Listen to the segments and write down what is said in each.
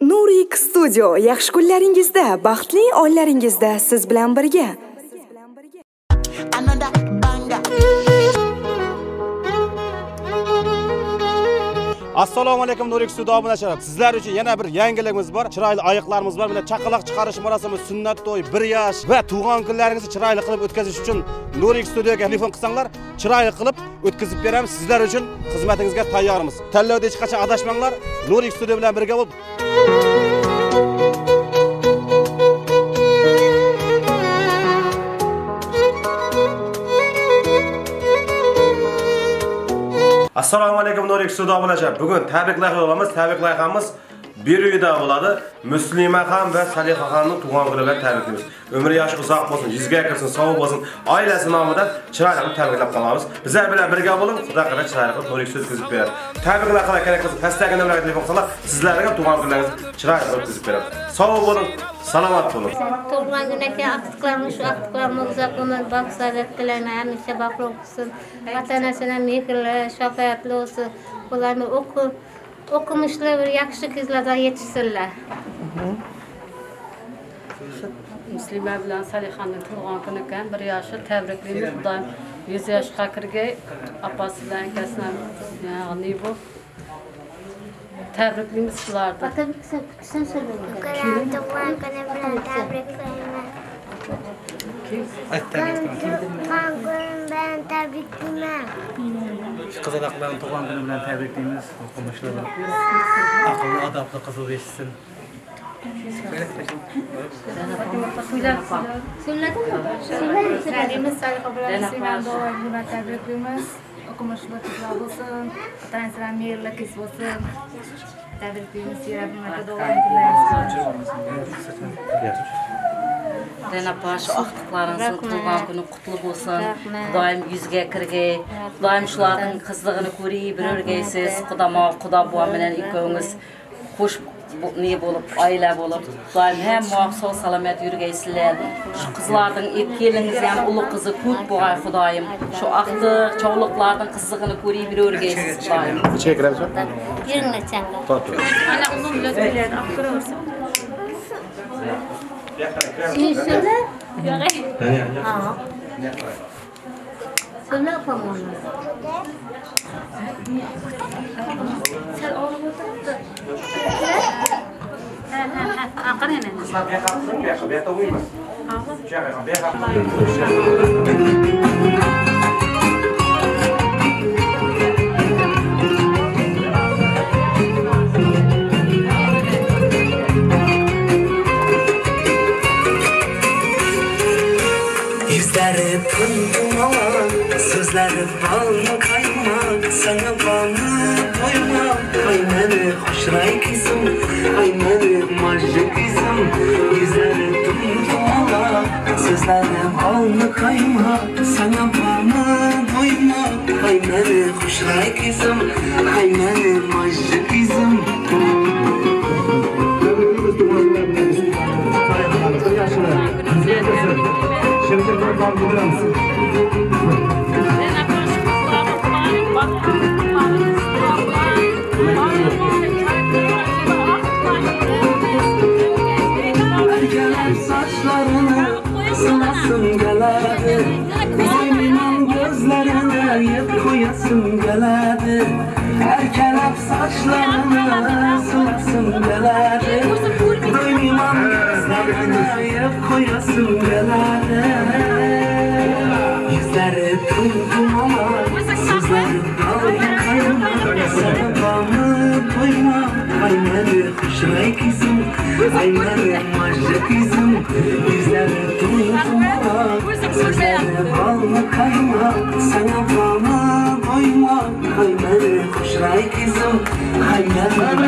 Nurik Studio yaxshi kunlaringizda, baxtli onlaringizda siz bilan birga. Assalomu alaykum Nurik Studio obunachilar. Sizlar uchun yana bir yangiligimiz bor. Chiroyli oyoqlarimiz bor. Mana chaqaloq chiqarish marosimi, sunnat to'y, 1 yosh va tug'ilgan kunlaringizni chiroyli qilib o'tkazish uchun Nurik Studioga telefon qilsanglar, chiroyli qilib o'tkazib beramiz. Sizlar uchun xizmatingizga tayyormiz. Tanlovda hech qachon adashmanglar. Nurik Studio bilan birga bo'lib Assalomu alaykum Nurik Studio obunachilar. Bugun tabriklar qilamiz. Tabriklarimiz bir uyda bo'ladi. Muslima ham va Saliha xonning tug'ilgan kuni bilan tabriklaymiz. Umri yoshi uzoq bo'lsin, yuzga kirsin, sog' bo'lsin. Oilasi nomidan chiroyli qilib tabriklab qolamiz. Bizlar bilan birga bo'ling. Xudo qilib chiroyli qilib Nurik Studio o'tkazib beradi. Tabriklar qilib kerak qilib pastdagi nomerga telefon qilsanglar, sizlarga tug'ilgan kunlaringizni chiroyli qilib o'tkazib beradi. Sog' bo'ling, salomat bo'ling. Tug'ilgan kunga aqtiqlarimiz, shu aqtiqlarimiz uzoq umr baxsizlik tilayman, hamisha baxtli bo'lsin. Ota-onasini mehrli, shafoatli bo'lsin. Ularni o'qimishlar yaxshi qizlarga yetishsinlar. Muslima bilan Salihaning tug'ilgan kuni ekan, 1 yoshi tabriklaymiz. Xudoyim 100 yoshga kirgay, opasi bilan akasidan ya'ni bu tabriklaymiz ularni. Sen so'rayman. Tug'ilgan kuni bilan tabriklayman. Ben tabriklayman. Qizaloqlarni tug'ilgan kuni bilan tabriklaymiz. O'qimishlar. Aqlli, adabli qiz yetishsin. Söyledimiz Saliha bilan dolayı tabriklaymiz. O'qimishlar qizlar bo'lsin, ota-onalar mehrli qiz bo'lsin. Tabriklaymiz, Rabbimga duolar qilamiz. Rena baş aqtiqlaringiz tug'ilgan kuni qutlu bo'lsin. Xudoyim 100ga kirgay, xudoyim shularning qizlig'ini ko'rib bir o'rgaysiz. Xudo buva bilan ikkovingiz xush ne bo'lib, oila bo'lib, xudoyim ham sog' salomat yurgaysizlar. Shu qizlarning ikkilingiz ham ulug' qizi ko'p bo'lg'ay xudoyim. Shu aqtiq chog'liqlarning qizlig'ini ko'rib bir o'rgaysiz xudoyim. Necha kiramiz? 20 chaqda. Ana uzun bilan aqtiraversin. Söyle. Söyle yapamam. Sen oğlum oturdu. Aqar yana. Sözleri ballı kaymak, sana ballı doymak. Ay meni hoşray kızım, ay meni majlı kızım. Yüzleri dumdumala, sözleri ballı kaymak, sana ballı doymak. Ay meni hoşray kızım, ay meni majlı kızım. Erkeler saçlarını sılasın geledi, boynunun gözlerine yep koyasın geledi. Erkeler saçlarını sılasın geledi, boynunun gözlerine yep koyasın geledi. Yüzleri dumdumala, sözleri ballı kaymak, sana bağlı doymak. Ay meni hoşray kızım, ay meni majlı kızım. Yüzleri dumdumala, sözleri ballı kaymak, sana bağlı doymak. Ay meni hoşray kızım, ay meni majlı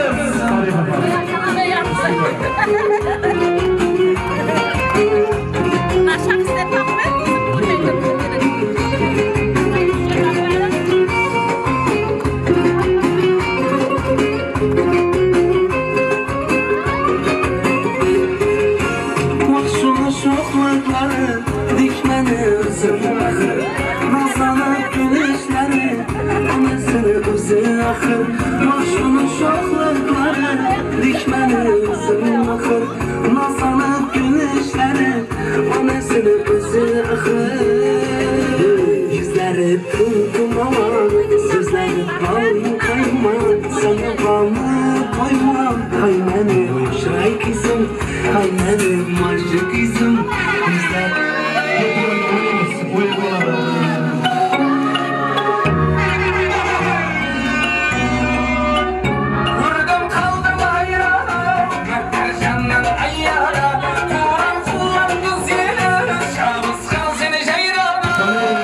dikmeni özüm axır, nazlanıp gülüşleri, anasını özü axır. Başını şoxluqları koymam hay benim şiray kızım hay benim maşık kızım bizler vurdum kaldım hayran perşemden ayyara turan kullandı zili şabız kal seni jayrana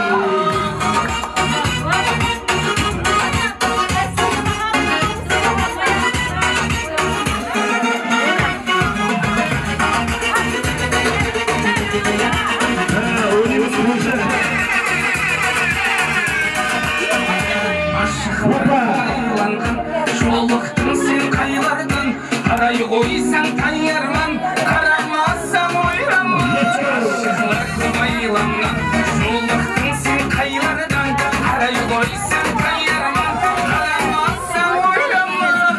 Şolluktun sen kaylardın Karayı koysan tanyarman Karamazsan oyramman Aşıklar baylandan Şolluktun sen kaylardan Karayı koysan tanyarman Karamazsan oyramman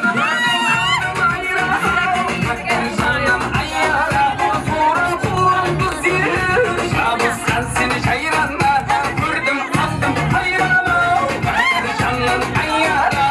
Şayan ayyara Soran kullandı zil Şabıskan seni şayranlar Gördüm aldım hayrana Şanlan ayyara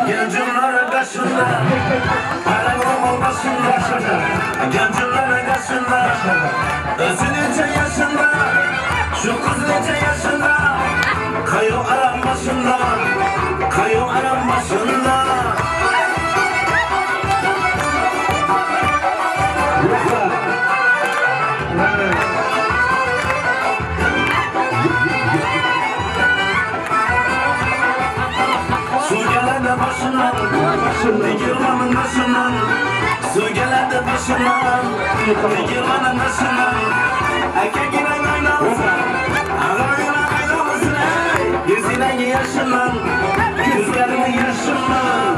Gencimlerin kaşında Paranın başında Gencimlerin kaşında Özünce yaşında Şu kız nece yaşında Kayo aram başında Kayo aram başında Su gelende başından Dikirmanın başından Su gelende başından Dikirmanın başından Erkek inan aynalısı Ağır inan aynalısı Yüzüne yaşından Gözlerini yaşından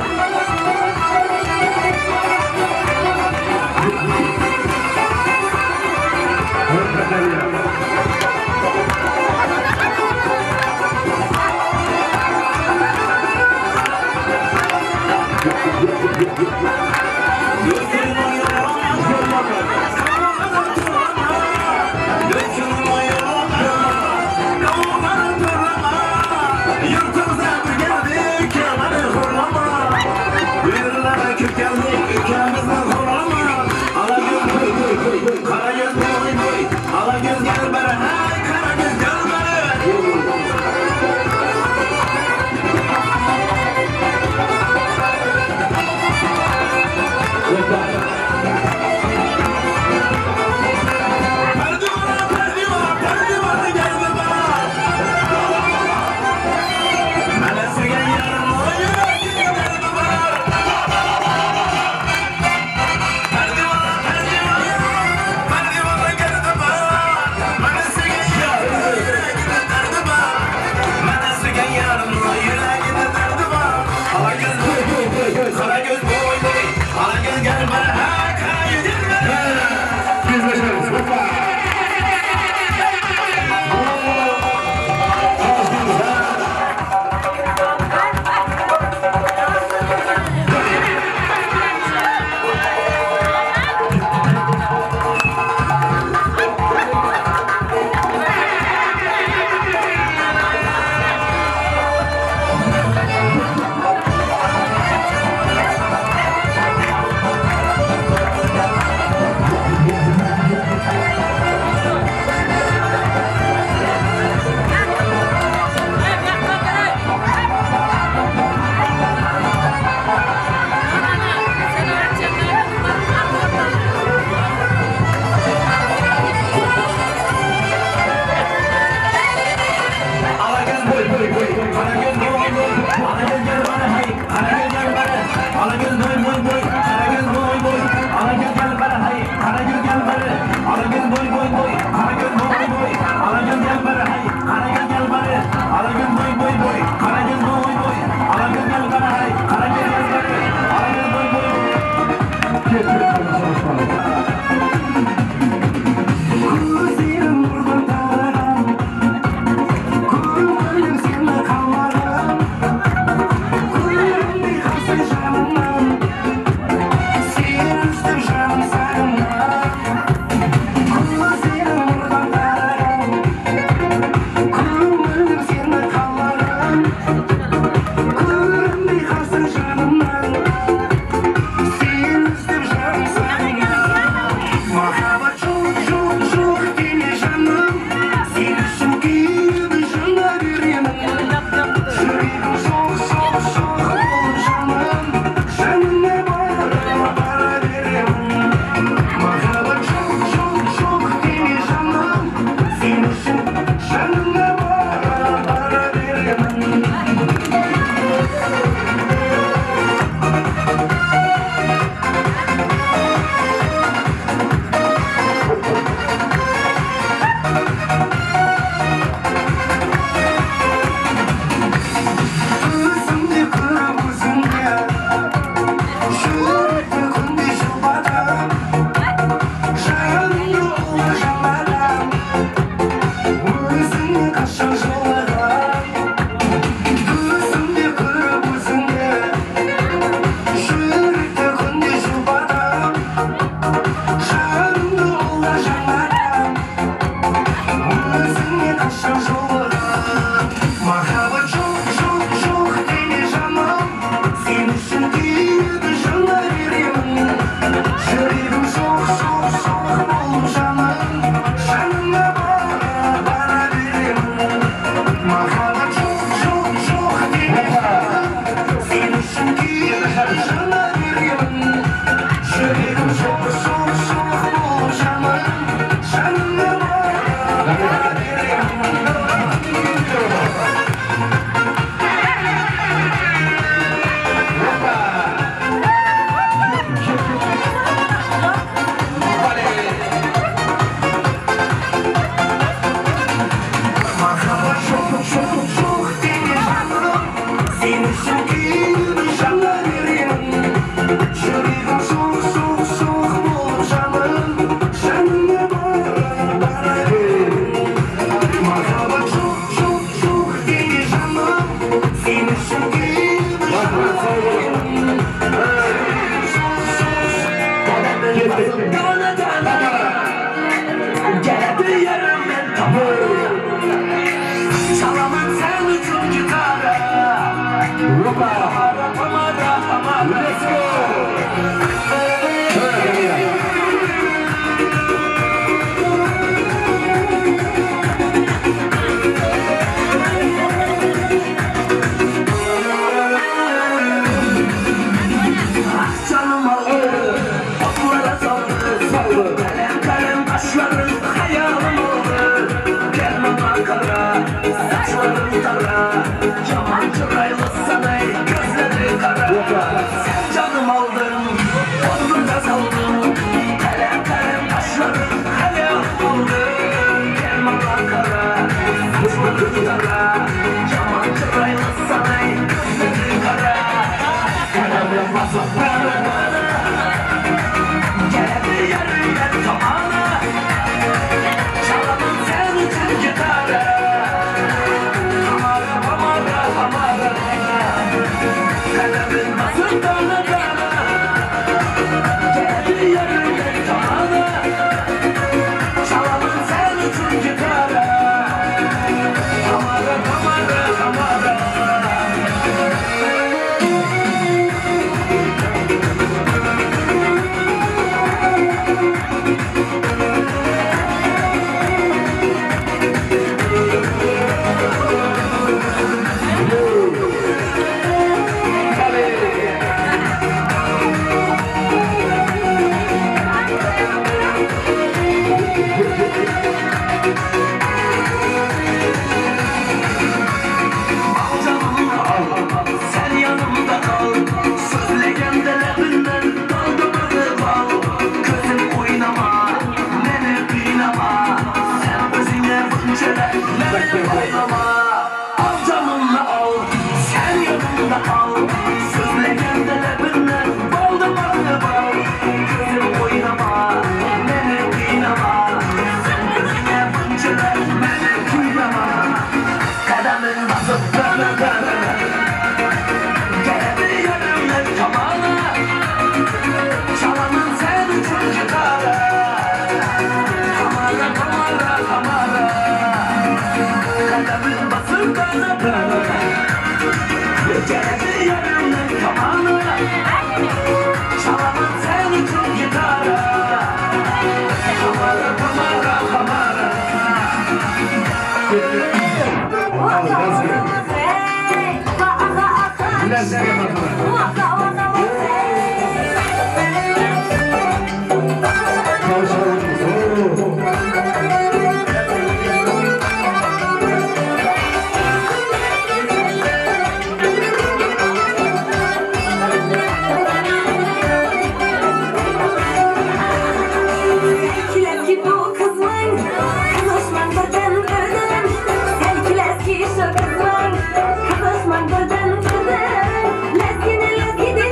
Kızışman gölden gölden, lezgini lezgini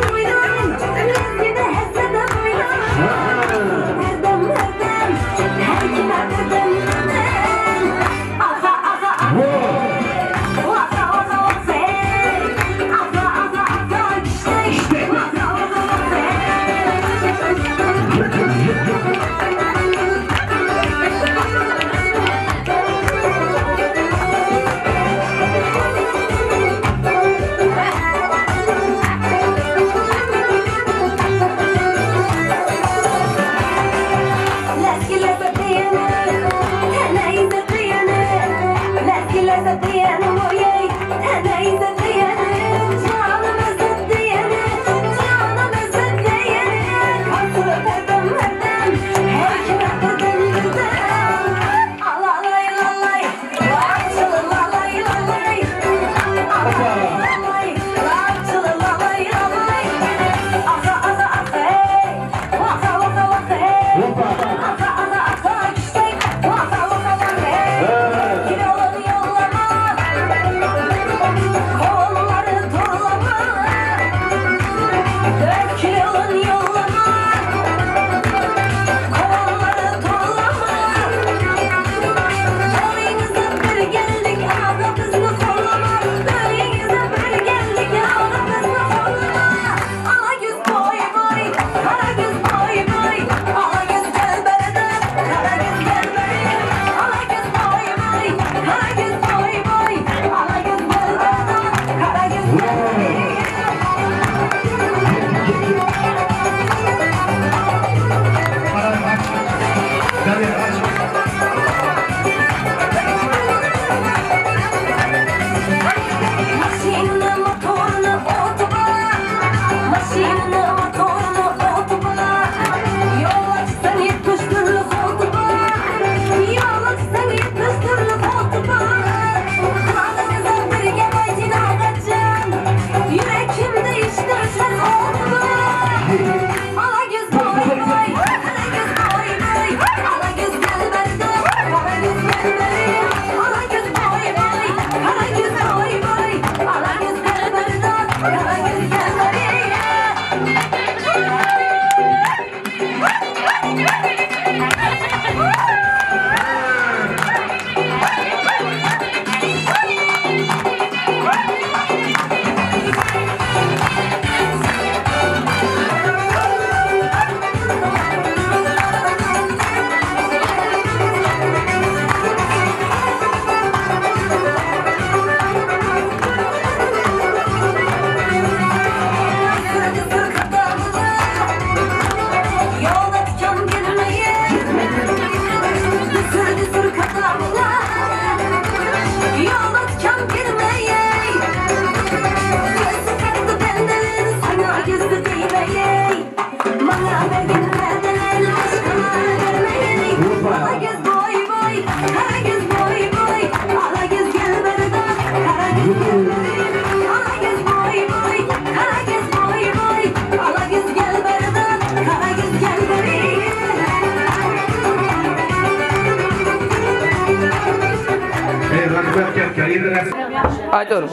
Aytıyorum.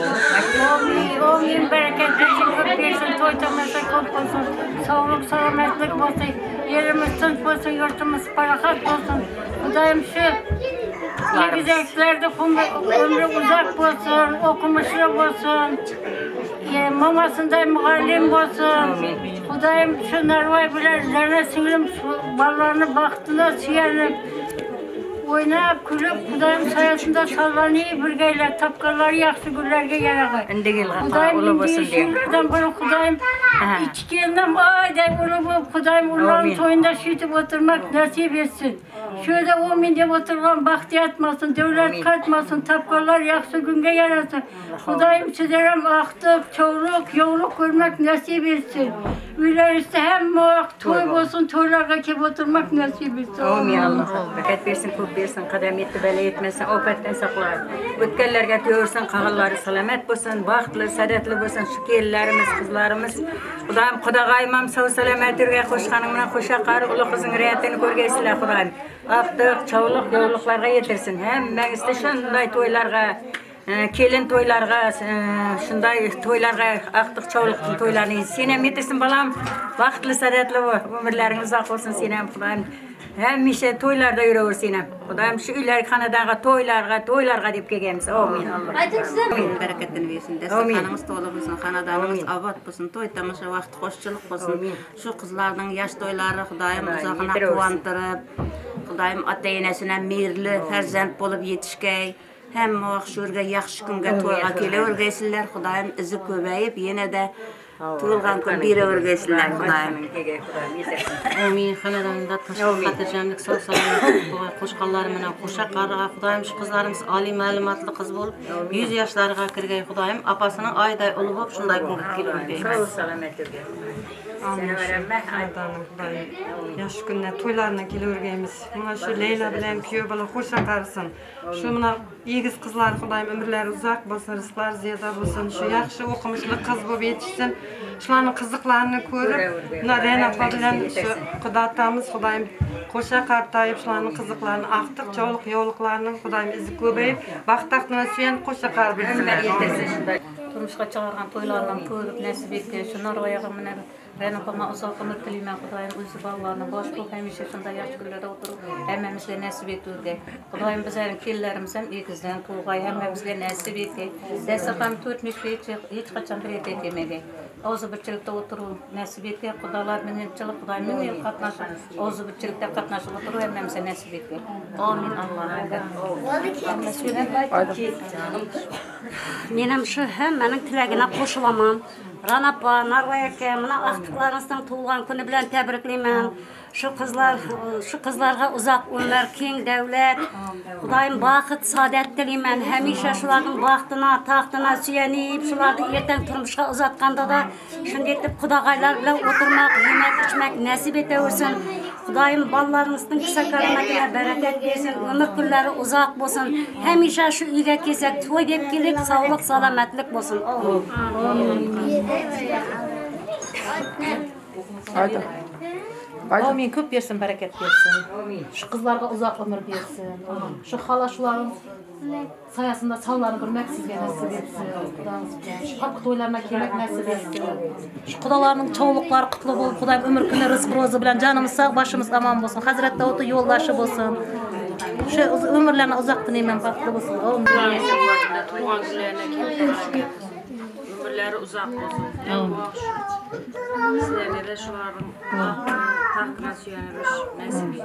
Oğlum bereket versin, toytamasa çok olsun, sağlık, selametlik olsun, yerimiz tınç olsun, yurtumuz barakat olsun. Kudayım şu güzelliklerde ömrü uzak olsun, okumuşlu olsun, mamasında muallim olsun. Kudayım şu narvay bilerlerine singlim, ballarını baktığına siyelim. Oynayıp kulüp Kudayım sayesinde sallanıyı birgeyler, tapkaları yaksı güllerge yarağı. Kudayım indiği şeylerden böyle Kudayım içkiyinden ayday olup Kudayım Ullah'ın toyunda şütüp oturmak nasip etsin. Şöyle o mindep oturulan bahtı yatmasın, devlet kaçmasın, tapkalar yaksı günge yarasın. Kudayım sizlerem aktık, çoğuluk, yoğuluk görmek nasip etsin. Ülerisi hem muak toy olsun, toylarga kep oturmak nasip etsin. Amin Allah. Bereket versin, köp versin, kadam yetti, bela etmesin, afetten saklar. Ötkenlerge tüyorsun, kağılları salamet olsun, vaxtlı, sadetli olsun, şu kellerimiz, kızlarımız. Kudayım, Kudagayımam, sağ salamet ürge, koşkanımına koşa karı, ulu kızın reyatını görgeysiler Kudayım. Aktık, çoğuluk, yoğuluklarga yetirsin. Hem ben işte şunday toylarga, kelin toylarga, şunday toylarga, aktık, çoğuluktun toylarını. Sinem yetirsin balam, vaxtlı, sadetli ömürlerin uzak olsun Sinem Kudayım. Hemişe toylarda yürüyor Sinem. Kudayım şu ileri kanadaga toylarga deyip gelgemiz. Amin Allah. Aytın size. Amin. Bereketini versin. Destekhanımız dolu olsun, kanadanımız abad olsun, toy tamasha vaqt hoşçuluk olsun. Şu kızlardan yaş toyları Kudayım uzaqına quvandırıp, Kudayım ata-enasine mehirli farzand bolup yetişkey. Hem şurga yaxşı günge toyga kelevergeysinler. Kudayım izi köbeyip yine de Tuğulgan kun bir örgesinden Kudayım. Amin. Xanadanında Xatirjanlik sağ salametlik boğay qoşqanları menen qoşa qarığa Kudayım şu kızlarımız ali məlumatlı kız bolup 100 yaşlarga kirgey Kudayım apasının ayday ulu bolup şunday kunga kelip Sağ salamet örgey. Amin. Xanadanım Kudayım. Yaş günne toylarına kelevergeymiz. Muna şu Leyla bilen kuyö bala hoşa qarısın. Şu muna iyigiz kızlar Kudayım ömürleri uzak bolsun, rızıklar ziyada bolsun. Şu yaxşı okumuşlu kız bolup yetişsin. Şuların kızıklarını görüp, muna Renapa bilen Kuda atamız Kudayım koşa qartayıp şuların kızıklarını aktık, çoğuluk yoğuluklarının Kudayım izi köbeyip, vaxtaqtına süyen koşa qar bilsinler. Turmuşqa çağırgan toylardan körüp nasip etken şu narvayaga menen Renapama uzak ömür tileymen Kudayım özü ballarına boş bulup hemişe şunda yaş güllerde oturup hemmemizge nasip etürge. Kudayım bizlerin kellerimiz hem ikizden tuğgay hemmemizge nasip etke. Desakam törtmüşke hiç kaçan bir et etmege. Ozu birçilikte oturu nasip etke. Kudalar minilçilik Kudayım min yıl katnaşıp ozu birçilikte katnaşıp oturu hemmemizge nasip etke. Amin Allah'a. Menem şu hemmenin tilegine koşulamam. Ranapa, Narvayaka, mına aktıklarınızdan tuğulgan günü bilen tebrikliymen. Şu kızlarga uzak ömür, keng devlet. Kudayım baxıt, saadet dileymen. Hemişe şuların baxtına, taxtına süyenip, şulardı erten turmuşqa uzatqanda da şunu etip Kudagaylar bilen oturmak, yemek, içmek nasip eteversin. Kudayım ballarınızın kısa karametine bereket versin, ömür günleri uzak bolsun. Hemişe şu uyga kesek, toy dep kelip, sağlık, salametlik bolsun. Aytın. Amin, köp versin, bereket versin. Şu kızlarga uzak ömür versin. Şu halaşuların sayasında sallarını görmek sizge nasip etsin. Şu hakkı toylarına kelmek nasip etsin. Şu kudalarının çoğulukları kutlu bolup, Kudayım ömür günü rızık rozu bilen canımız sağ, başımız aman bolsun. Hazret Davut'u yoldaşı bolsun. Şu ömürlerine uzak dineymen baklı bolsun. Tuğan günlerine kelip ömürleri uzak olsun. Sizlerine de şuların tahtına süyeniriz. Nasip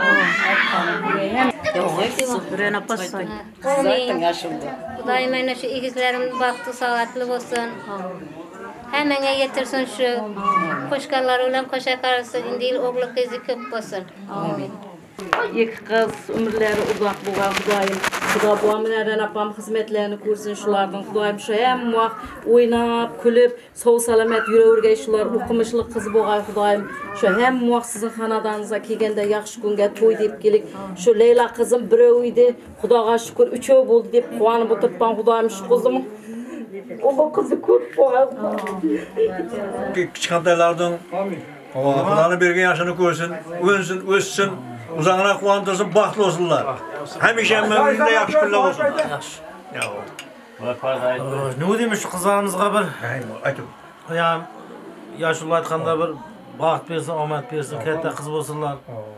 etsin. Renapa say. Zaten yaşımda. Kudayım ayna şu ikizlerimin baktı sağlıklı olsun. Hemen getirsin şu koşkarlar ulan koşa karısı indil oğlu kızı köp olsun. Amin. İki kız ömürleri uzak buğa Kudayım. Kuda buğam bilen apam hizmetlerini kursun şulardan Kudayım şu hem vaqt oynap, külüp, sağ salamet yüreğirge şular okumuşluk kız buğa Kudayım. Şu hem vaqt sizin xanadanıza kelgende yaxşı günge toy dep kelik. Şu Leyla kızım biröv idi. Kudaga şükür üçöv boldu dep kuanıp oturtpan Kudayım şu kızımın. O kızı ko'p buğa. Kichkantaylardan Kudanın bergen yaşını koysun, össün, uzağına kuandırsın, baxtlı olsunlar. Hemişe ömründe yaxşı günler olsun. Ne demiş kızlarımızga bir? Yani yaşlı aytkanda bir baxt bersin, omad bersin, katta qiz bo'lsinlar.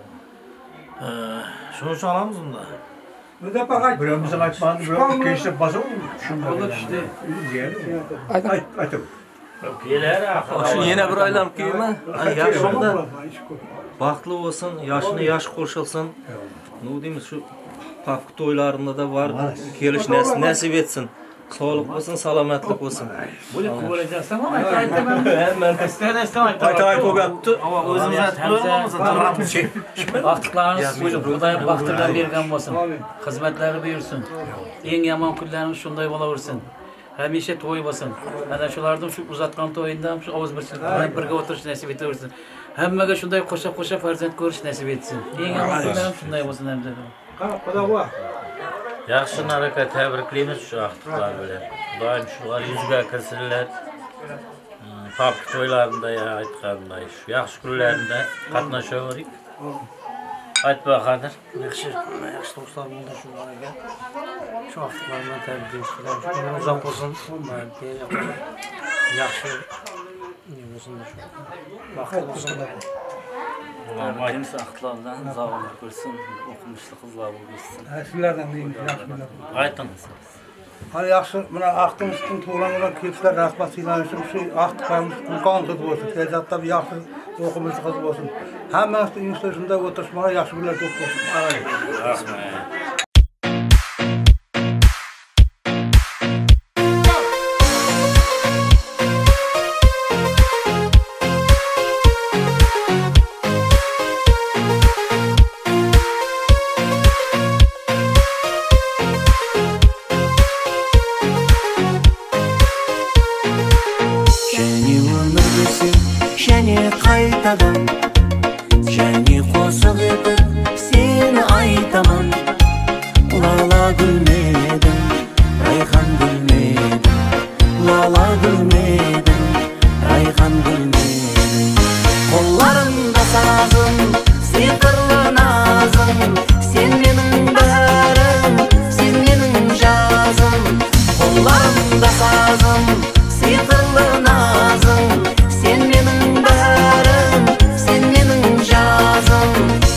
Şunu için alamız bunda. Bu da bakay. Birimizin aytmanı, birimizin keşte basın mı? Şunlar işte. Aytım. Yine bir aylam kiyimi. Yaşında baxtlı olsun, yaşını yaş koşulsun. Ne diyeyimiz şu pafkı toylarında da var. Keliş nasip etsin. Sağlık olsun, salametlik olsun. Böyle kullanacaksın ama hemen isteyen ama özümüze tutulmamız Baxtıqlarınız Xudoyim baxtından bergan bo'lsin. Xizmatlari buyursin. Eng yomon kunlarimiz shunday bo'laversin. Hamisha to'y bo'lsin. Ana shulardan shu uzatgan to'yinda shu ovozbirchilik bilan birga o'tirish nasib etaversin. Hammaga shunday qo'shib farzand ko'rish nasib etsin. Eng yomon kunlarimiz shunday bo'lsin hamda. Xudo Yaxshi naraka tabriklaymiz shu vaqtlar bilan. Doim shular yuzga kirsinlar. Pop to'ylarida aytganday shu yaxshi kunlarda qatnashaverik. Aytba Qadir. Yaxshi do'stlar bo'ldi shunlarga. Shu vaqtlar bilan tabriklaymiz. Uzoq bo'lsin. Yaxshi bo'lsin shu. Vaqt bo'lsin. Aytimiz axtlardan zavomli ko'rsin, o'qimishli qizlar bo'lsin. Sizlardan deymiz, yaxshi kunlar. Aytamiz. Hali yaxshi, mana aqtimizning to'g'langan kelishlar rahmat siylanishi shu aqtlarimiz imkon qilib bo'lsin. Kelajakda yaxshi o'qimishli qiz bo'lsin. Hammasi institutda o'tirish mana yaxshi kunlar ko'p bo'lsin. Rahmat. Seni qaytadan, seni qo'shiq etib, seni aytaman. Lala gülmedim, rayhan gülmedim. Lala gülmedim, rayhan gülmedim. Kollarımda sazım, sihirli nazım. Sen benim bärüm, sen benim jazım. Kollarımda sazım, sihirli nazım. Sen benim bärüm, sen benim jazım.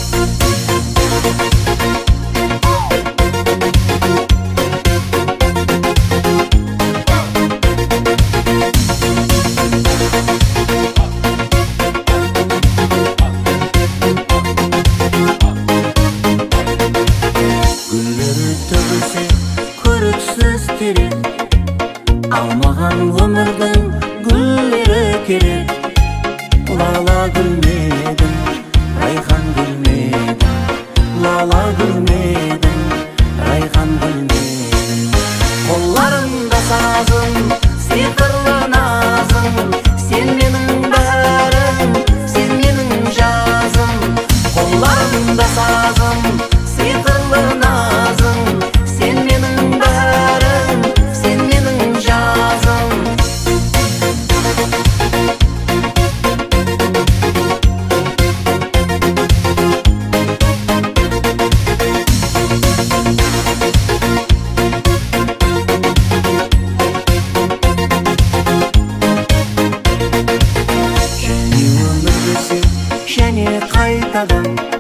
Gülleri tövbesi, kuruksuz diri. Almağan ömürden gülleri kiri. Lala gülmedim, rayhan gülmedim. Lala gülmedim, rayhan gülmedim. Kollarımda sazım, sihirli nazım. Sen benim bärüm, sen benim jazım. Kollarımda sazım, sihirli nazım. Sen benim bärüm, sen benim jazım. Seni ömür geçip, seni qaytadan.